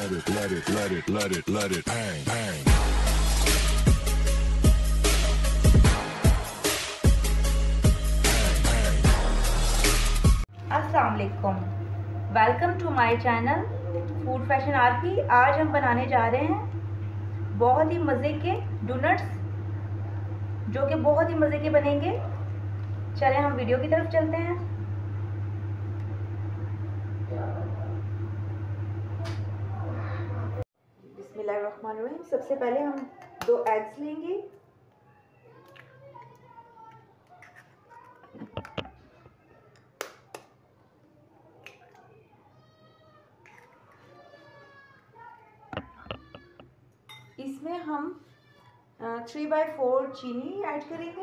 let it bang, bang. अस्सलाम वालेकुम, welcome to my channel food fashion RP. आज हम बनाने जा रहे हैं बहुत ही मज़े के डोनट्स, जो कि बहुत ही मज़े के बनेंगे। चलें हम वीडियो की तरफ चलते हैं। बिस्मिल्लाहिर्रहमानिर्रहीम। सबसे पहले हम 2 एग्स लेंगे। इसमें हम 3/4 चीनी ऐड करेंगे।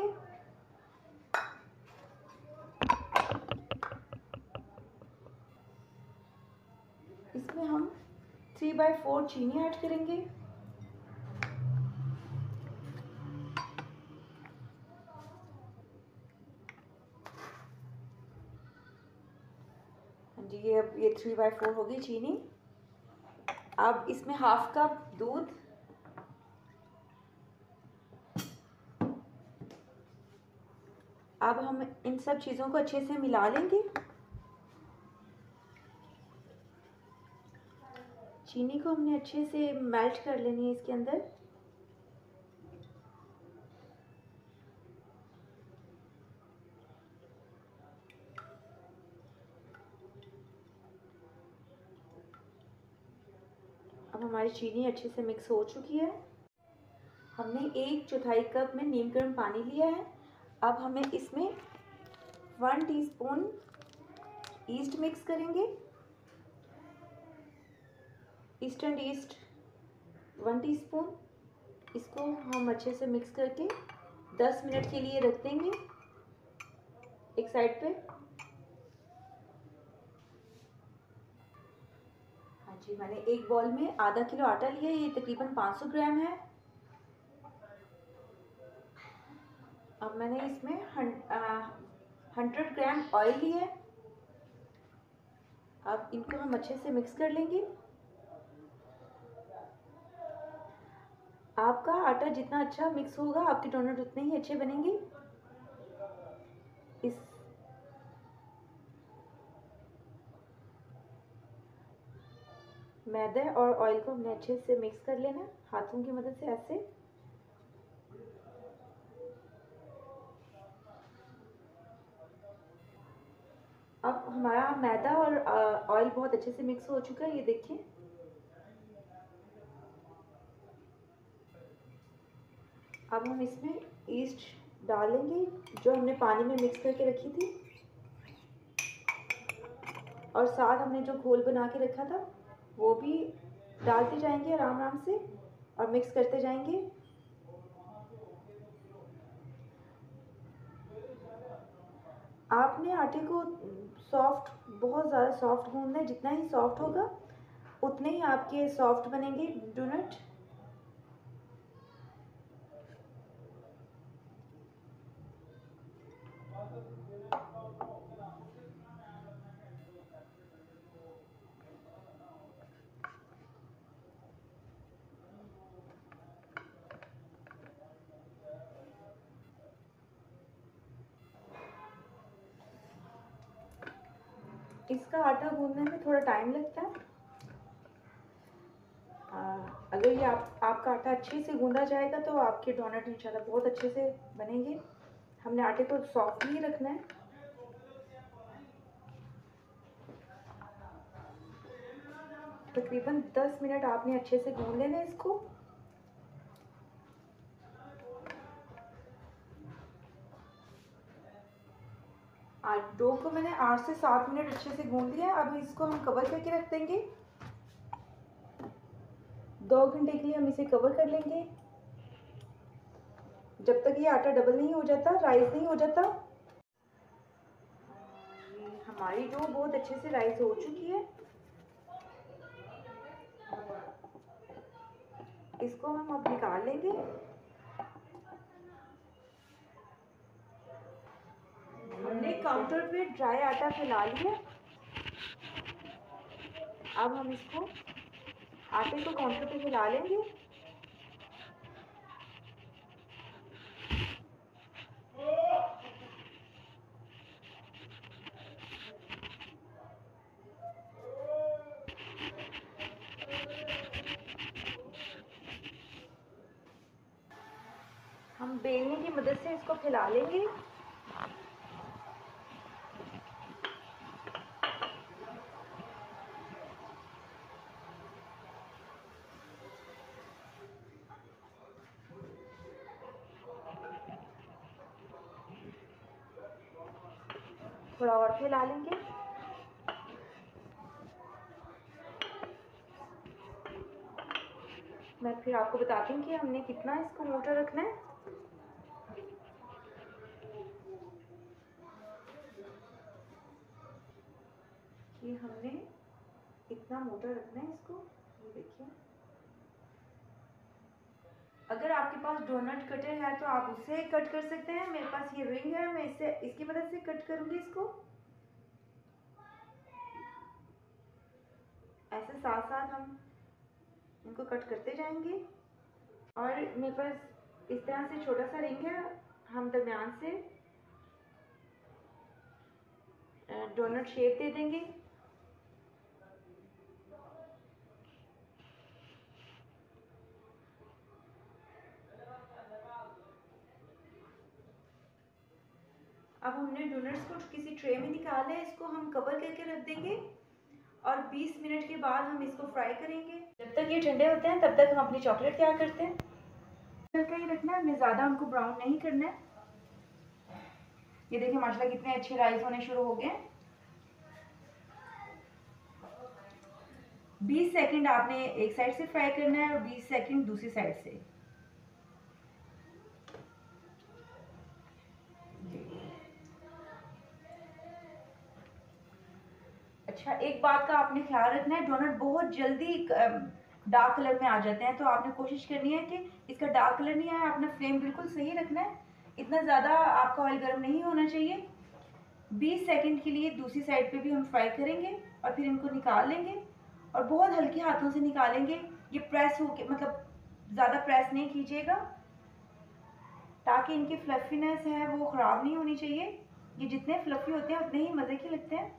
इसमें हम 3/4 चीनी ऐड करेंगे। जी, अब ये 3/4 होगी चीनी। अब इसमें 1/2 कप दूध, अब हम इन सब चीज़ों को अच्छे से मिला लेंगे। चीनी को हमने अच्छे से मेल्ट कर लेनी है इसके अंदर। अब हमारी चीनी अच्छे से मिक्स हो चुकी है। हमने 1/4 कप में नीम गर्म पानी लिया है। अब हमें इसमें 1 टीस्पून ईस्ट मिक्स करेंगे। ईस्टर्न ईस्ट 1 टीस्पून। इसको हम अच्छे से मिक्स करके 10 मिनट के लिए रख देंगे एक साइड पे। हाँ जी, मैंने एक बॉल में आधा किलो आटा लिया है, ये तकरीबन 500 ग्राम है। अब मैंने इसमें 100 ग्राम ऑयल लिया है। अब इनको हम अच्छे से मिक्स कर लेंगे। आपका आटा जितना अच्छा मिक्स होगा, आपके डोनट उतने ही अच्छे बनेंगे। इस मैदे और ऑयल को हमने अच्छे से मिक्स कर लेना हाथों की मदद से, ऐसे। अब हमारा मैदा और ऑयल बहुत अच्छे से मिक्स हो चुका है, ये देखिए। अब हम इसमें ईस्ट डालेंगे जो हमने पानी में मिक्स करके रखी थी, और साथ हमने जो घोल बना के रखा था वो भी डालते जाएंगे आराम आराम से और मिक्स करते जाएंगे। आपने आटे को सॉफ्ट, बहुत ज़्यादा सॉफ्ट गूंदना है। जितना ही सॉफ्ट होगा उतने ही आपके सॉफ्ट बनेंगे डोनट। इसका आटा गूंदने में थोड़ा टाइम लगता है। अगर ये आपका आटा अच्छे से गूंदा जाएगा तो आपके डोनट इंशाल्लाह बहुत अच्छे से बनेंगे। हमने आटे को सॉफ्ट ही रखना है। तकरीबन 10 मिनट आपने अच्छे से गूंद लेना है इसको। डो को मैंने 8 से 7 मिनट अच्छे से गूंद लिया है। अब इसको हम कवर करके रख देंगे। 2 घंटे के लिए हम इसे कवर कर लेंगे, जब तक ये आटा डबल नहीं हो जाता, राइस नहीं हो जाता। हमारी डो बहुत अच्छे से राइस हो चुकी है। इसको हम अब निकाल लेंगे। हमने काउंटर पे ड्राई आटा फैला लिया। अब हम इसको आटे को काउंटर पे फैला लेंगे। हम बेलने की मदद से इसको फैला लेंगे। थोड़ा और फैला लेंगे। मैं फिर आपको बताती हूँ कि हमने कितना इसको मोटा रखना है। ये हमने इतना मोटा रखना है इसको। ये देखिए, अगर आपके पास डोनट कटर है तो आप उससे कट कर सकते हैं। मेरे पास ये रिंग है, मैं इसकी मदद से कट करूँगी इसको। ऐसे साथ साथ हम इनको कट करते जाएंगे। और मेरे पास इस तरह से छोटा सा रिंग है, हम दरमियान से डोनट शेप दे देंगे। अब हमने डोनट्स को किसी ट्रे में निकाला है, इसको हम कवर करके रख देंगे और 20 मिनट के बाद हम इसको फ्राई करेंगे। जब तक ये ठंडे होते हैं तब तक हम अपनी चॉकलेट तैयार करते हैं। करके ही रखना है, हमें ज़्यादा उनको ब्राउन नहीं करना है। ये देखिए माशाल्लाह कितने अच्छे राइस होने शुरू हो गए। 20 सेकंड आपने एक साइड से फ्राई करना है और 20 सेकंड दूसरी साइड से। अच्छा, एक बात का आपने ख्याल रखना है, डोनट बहुत जल्दी डार्क कलर में आ जाते हैं, तो आपने कोशिश करनी है कि इसका डार्क कलर नहीं आए। अपना फ्लेम बिल्कुल सही रखना है, इतना ज़्यादा आपका ऑयल गर्म नहीं होना चाहिए। 20 सेकंड के लिए दूसरी साइड पे भी हम फ्राई करेंगे और फिर इनको निकाल लेंगे और बहुत हल्के हाथों से निकालेंगे। ये प्रेस हो के, मतलब ज़्यादा प्रेस नहीं कीजिएगा ताकि इनकी फ्लफीनेस है वो ख़राब नहीं होनी चाहिए। ये जितने फ्लफी होते हैं उतने ही मज़े के लगते हैं।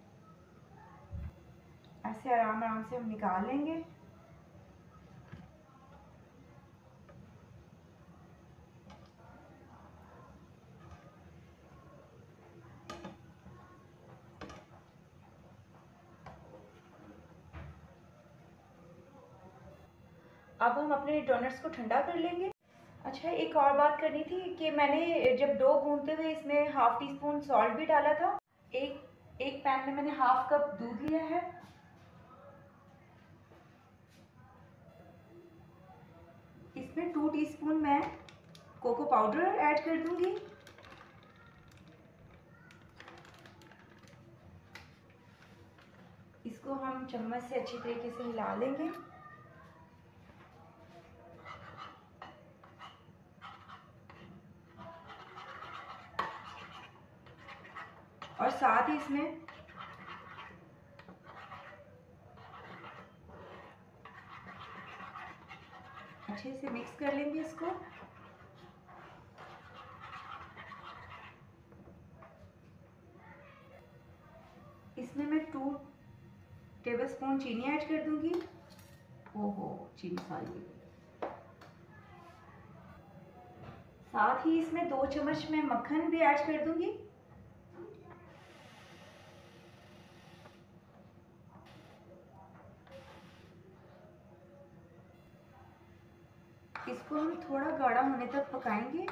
ऐसे आराम आराम से हम निकाल लेंगे। अब हम अपने डोनट्स को ठंडा कर लेंगे। अच्छा, एक और बात करनी थी कि मैंने जब डो गूंथते हुए इसमें हाफ टी स्पून सॉल्ट भी डाला था। एक पैन में मैंने हाफ कप दूध लिया है। इसमें 2 टीस्पून मैं कोको पाउडर ऐड कर दूंगी। इसको हम चम्मच से अच्छी तरीके से हिला लेंगे। और साथ ही इसमें अच्छे से मिक्स कर लेंगे इसको। इसमें मैं 2 टेबलस्पून चीनी ऐड कर दूंगी। ओहो, चीनी सारी। साथ ही इसमें 2 चम्मच मैं मक्खन भी ऐड कर दूंगी। इसको हम थोड़ा गाढ़ा होने तक पकाएंगे।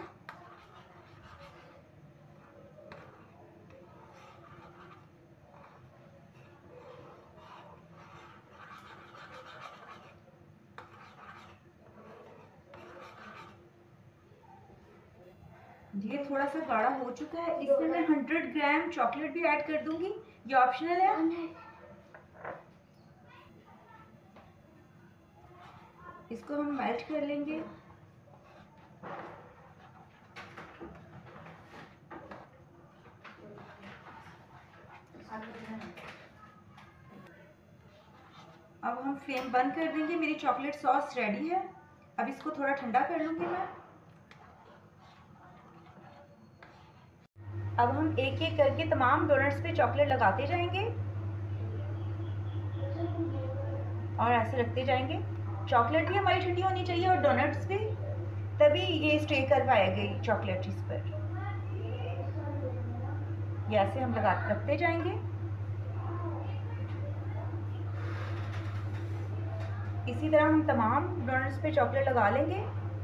ये थोड़ा सा गाढ़ा हो चुका है। इसमें मैं 100 ग्राम चॉकलेट भी ऐड कर दूंगी, ये ऑप्शनल है। इसको हम मेल्ट कर लेंगे। अब हम फ्लेम बंद कर देंगे। मेरी चॉकलेट सॉस रेडी है। अब इसको थोड़ा ठंडा कर लूँगी मैं। अब हम एक एक करके तमाम डोनट्स पे चॉकलेट लगाते जाएंगे और ऐसे रखते जाएंगे। चॉकलेट भी हमारी ठंडी होनी चाहिए और डोनट्स भी, तभी ये स्टे कर पाएगी चॉकलेट इस पर। ये ऐसे हम रखते जाएंगे। इसी तरह हम तमाम डोनट्स पे चॉकलेट लगा लेंगे।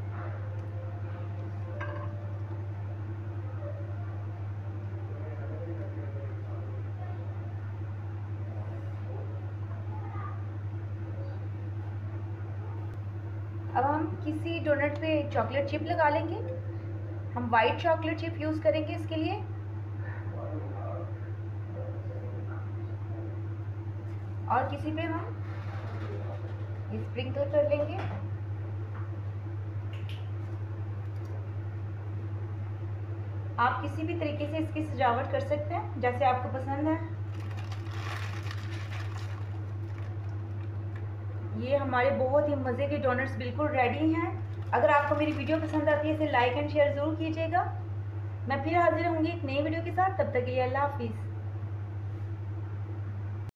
अब हम किसी डोनट पे चॉकलेट चिप लगा लेंगे। हम वाइट चॉकलेट चिप यूज़ करेंगे इसके लिए। और किसी पे हम स्प्रिंकल कर लेंगे। आप किसी भी तरीके से इसकी सजावट कर सकते हैं जैसे आपको पसंद है। ये हमारे बहुत ही मज़े के डोनट्स बिल्कुल रेडी हैं। अगर आपको मेरी वीडियो पसंद आती है इसे लाइक एंड शेयर ज़रूर कीजिएगा। मैं फिर हाजिर होंगी एक नई वीडियो के साथ। तब तक के लिए अल्लाह हाफिज़।